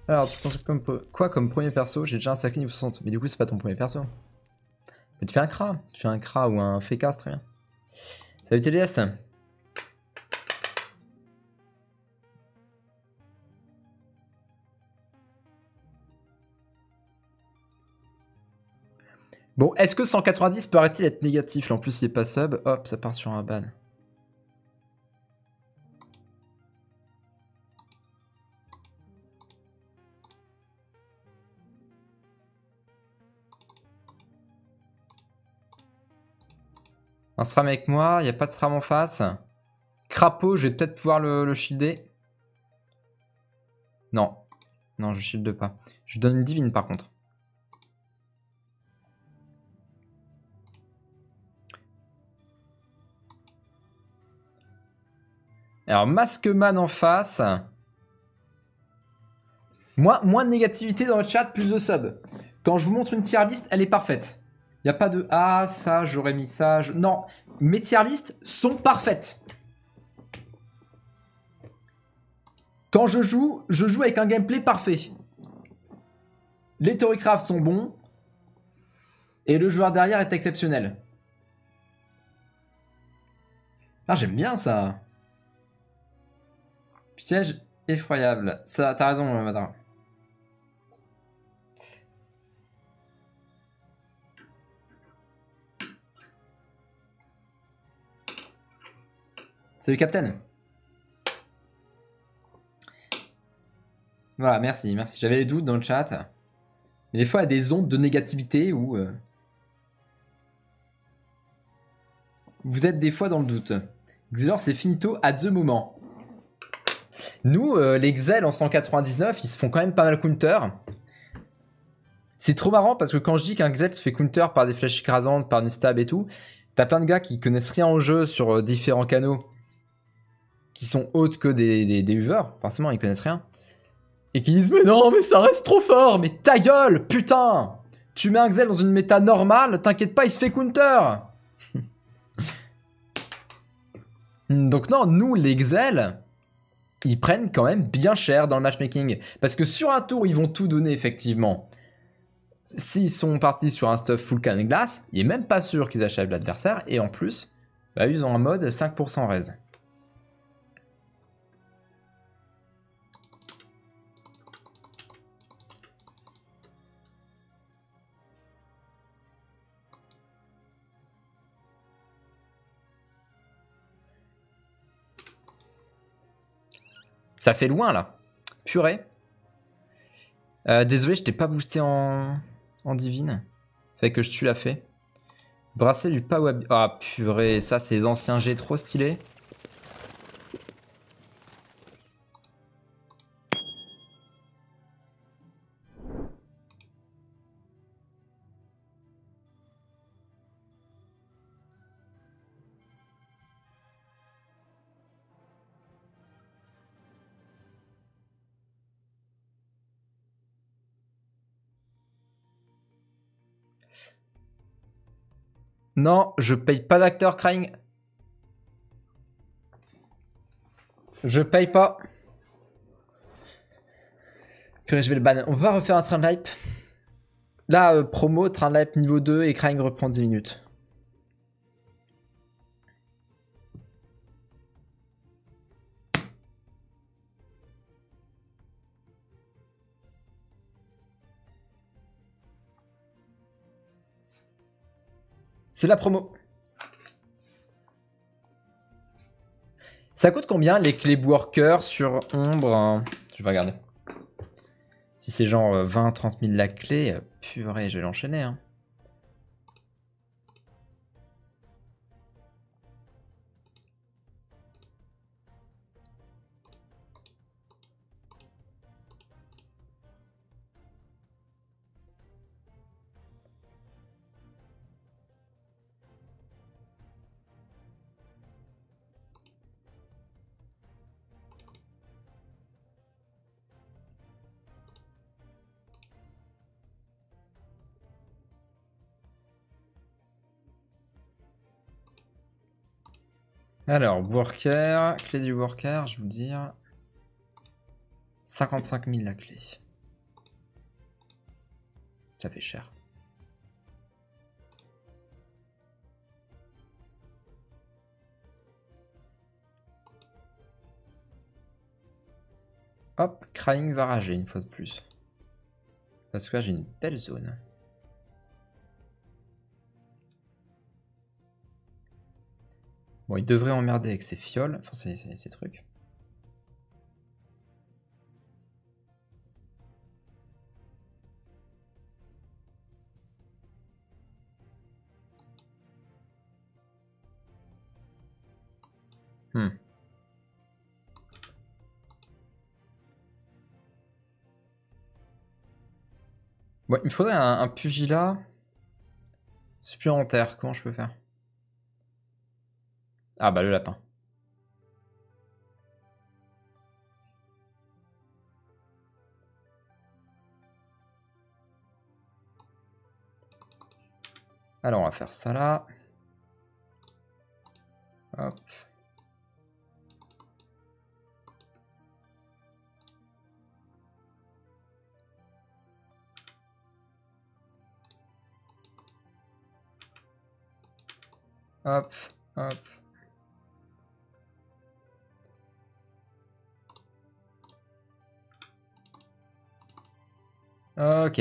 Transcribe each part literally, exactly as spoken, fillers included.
Alors, tu penses comme quoi comme premier perso? J'ai déjà un sacré niveau soixante. Mais du coup, c'est pas ton premier perso. Mais tu fais un Kra. Tu fais un Kra ou un Feka, c'est très bien. Salut T D S. Bon, est-ce que cent quatre-vingt-dix peut arrêter d'être négatif? Là, en plus, il est pas sub. Hop, ça part sur un ban. Un SRAM avec moi, il n'y a pas de SRAM en face. Crapaud, je vais peut-être pouvoir le, le shielder. Non. Non, je shielde pas. Je lui donne une divine par contre. Alors, Maskman en face. Moi, moins de négativité dans le chat, plus de sub. Quand je vous montre une tier list, elle est parfaite. Il n'y a pas de « Ah, ça, j'aurais mis ça. Je... » Non, mes tier lists sont parfaites. Quand je joue, je joue avec un gameplay parfait. Les Theorycraft sont bons. Et le joueur derrière est exceptionnel. Ah, j'aime bien ça. Piège effroyable. Ça, t'as raison, madame. Salut Captain. Voilà, merci, merci. J'avais les doutes dans le chat. Mais des fois, il y a des ondes de négativité où... Euh, vous êtes des fois dans le doute. Xelor, c'est finito à deux moments. Nous, euh, les Xel en cent quatre-vingt-dix-neuf, ils se font quand même pas mal counter. C'est trop marrant parce que quand je dis qu'un Xel se fait counter par des flèches écrasantes, par une stab et tout, t'as plein de gars qui connaissent rien au jeu sur euh, différents canaux, qui sont autres que des, des, des Uber, forcément ils connaissent rien, et qui disent mais non mais ça reste trop fort, mais ta gueule, putain, tu mets un Xel dans une méta normale, t'inquiète pas il se fait counter. Donc non, nous les Xel, ils prennent quand même bien cher dans le matchmaking, parce que sur un tour ils vont tout donner effectivement. S'ils sont partis sur un stuff full canne glace, il est même pas sûr qu'ils achèvent l'adversaire, et en plus, bah, ils ont un mode cinq pour cent raise. Ça fait loin là. Purée. Euh, désolé, je t'ai pas boosté en, en divine. Fait que je tue la fée. Brasser du power. Ah purée, ça c'est les anciens G trop stylés. Non, je paye pas d'acteur crying. Je paye pas. Purée, je vais le ban. On va refaire un train de hype. Là, euh, promo, train de hype niveau deux et crying reprend dix minutes. C'est la promo. Ça coûte combien les clés worker sur ombre hein? Je vais regarder. Si c'est genre vingt à trente mille la clé, purée, je vais l'enchaîner. Hein. Alors, worker, clé du worker, je vais vous dire. cinquante-cinq mille la clé. Ça fait cher. Hop, Crying va rager une fois de plus. Parce que là j'ai une belle zone. Bon, il devrait emmerder avec ses fioles, enfin ses, ses, ses trucs. Hmm. Bon, il me faudrait un, un pugilat supplémentaire. Comment je peux faire? Ah bah le lapin. Alors on va faire ça là. Hop. Hop, hop. Ok.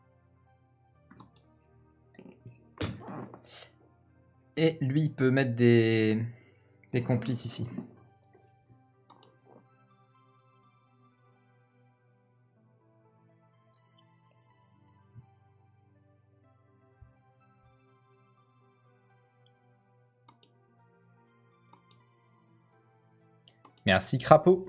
Et lui, il peut mettre des, des complices ici. Merci crapaud.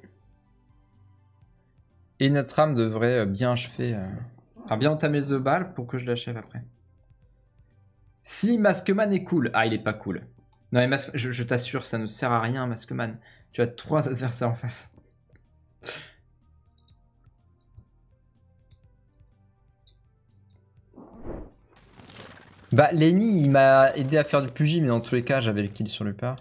Et notre rame devrait bien achever, euh... enfin bien entamer The Ball pour que je l'achève après. Si Maskman est cool. Ah, il est pas cool. Non mais Mas... je, je t'assure, ça ne sert à rien Maskman. Tu as trois adversaires en face. Bah Lenny il m'a aidé à faire du Pugi, mais dans tous les cas j'avais le kill sur le pas.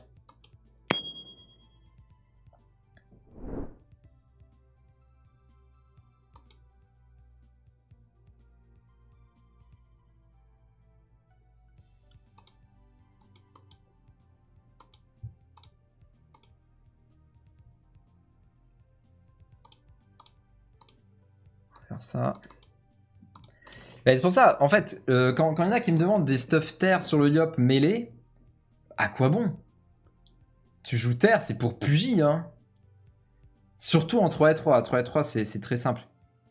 Faire ça. Bah, c'est pour ça, en fait, euh, quand, quand il y en a qui me demandent des stuff terre sur le Yop mêlé, à quoi bon? Tu joues terre, c'est pour Pugi, hein. Surtout en trois et trois. trois et trois, c'est très simple.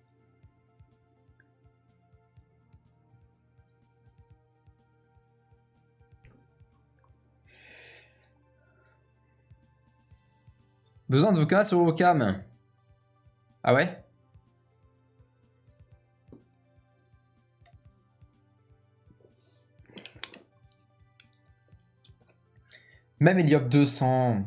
Besoin de Voka sur Ocam. Ah ouais? Même Eliop deux cents.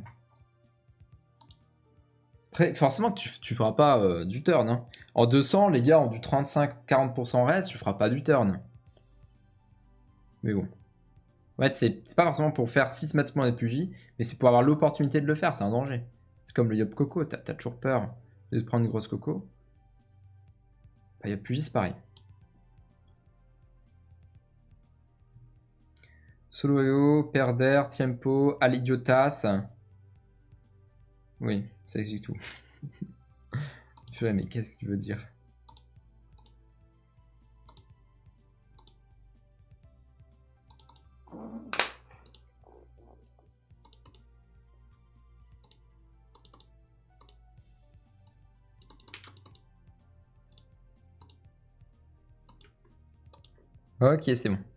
Très, forcément que tu, tu feras pas euh, du turn. Hein. En deux cents, les gars ont du trente-cinq à quarante pour cent reste, tu feras pas du turn. Mais bon. En fait, c'est pas forcément pour faire systématiquement des Pugi, mais c'est pour avoir l'opportunité de le faire, c'est un danger. C'est comme le Yop Coco, t'as as toujours peur de te prendre une grosse Coco. Bah, Yop Pugi, c'est pareil. Solo-Eo, Perder, Tiempo, Alidiotas. Oui, ça explique tout. Je sais, mais qu'est-ce qu'il veut dire? Ok, c'est bon.